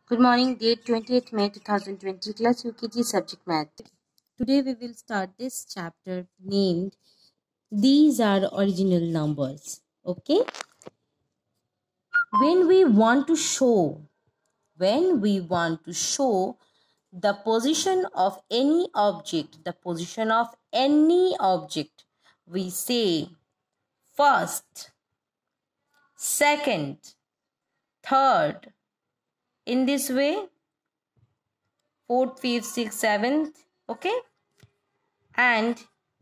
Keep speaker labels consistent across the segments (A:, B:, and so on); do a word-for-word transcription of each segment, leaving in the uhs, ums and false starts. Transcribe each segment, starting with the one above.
A: Good morning, date twenty-eighth May two thousand twenty, class U K G, subject math. Today we will start this chapter named These Are Original Numbers. Okay? When we want to show, when we want to show the position of any object, the position of any object, we say first, second, third. In this way, fourth, fifth, sixth, seventh, okay? And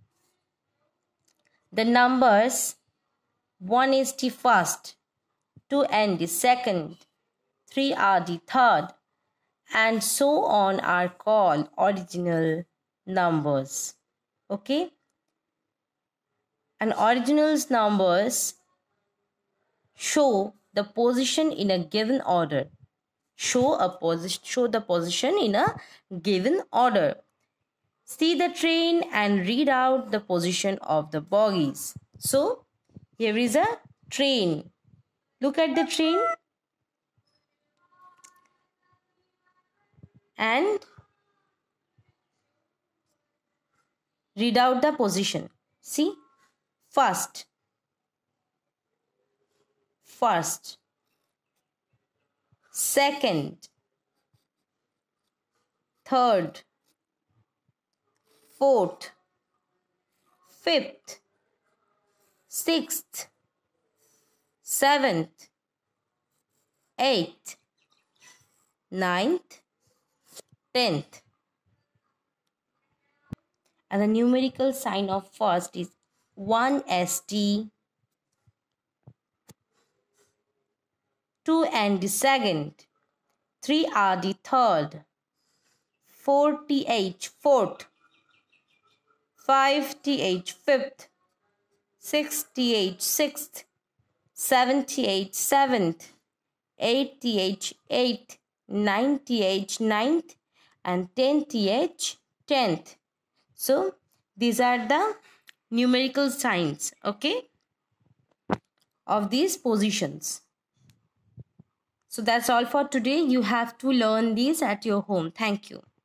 A: the numbers one is the first, two and the second, three are the third, and so on are called original numbers. Okay? And original numbers show the position in a given order. Show a position, show the position in a given order. See the train and read out the position of the bogies. So, here is a train. Look at the train. And read out the position. See, first, first, second, third, fourth, fifth, sixth, seventh, eighth, ninth, tenth. And the numerical sign of first is one S T, two and the second, three are the third, four T H fourth, five T H fifth, six T H sixth, seven T H seventh, eight T H eighth, nine T H ninth, and ten T H tenth. So, these are the numerical signs, okay, of these positions. So, that's all for today. You have to learn these at your home. Thank you.